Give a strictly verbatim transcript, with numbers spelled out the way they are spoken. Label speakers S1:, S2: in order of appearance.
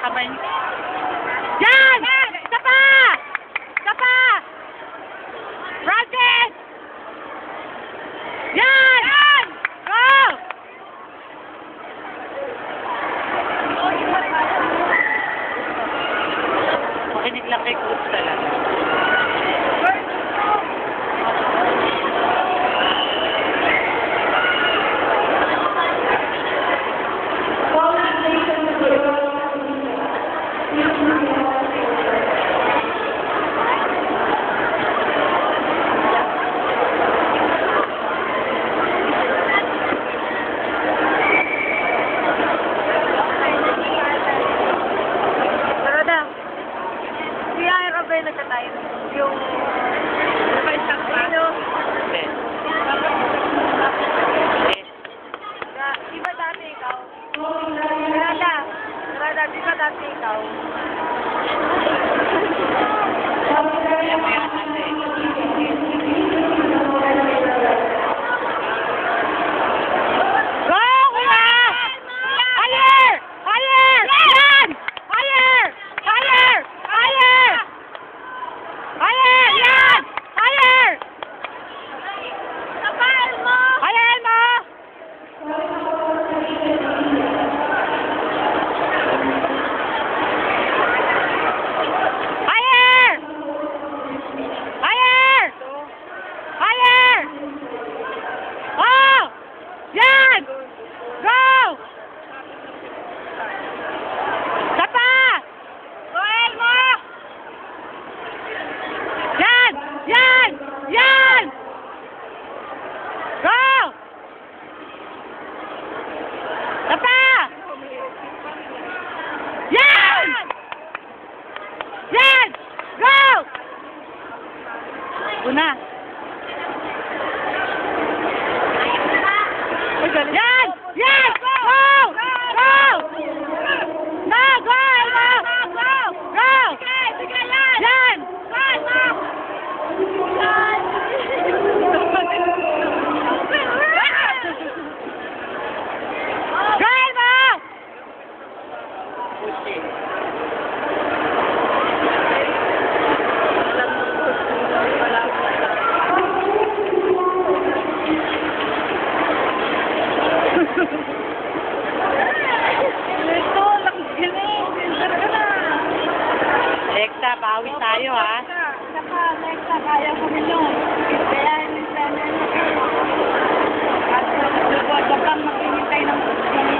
S1: kamay niyo. Yan! Isa pa! Isa pa! Francis! Yan! Yan! Go! Makinig lang kay coach talaga.
S2: Nagkatayo yung pa isang ano di ba dati ikaw? Rada Rada, di ba dati ikaw?
S1: Una. Yan! Yan! Go! Go! Na! Go! Go! Go! Go! Sige! Sige yan! Yan! Go! Go! Go! Go! Lekta, bawi tayo ha.
S2: Saka, Lekta, kaya ko minum. Kaya hindi sana. At kapag maghihintay ng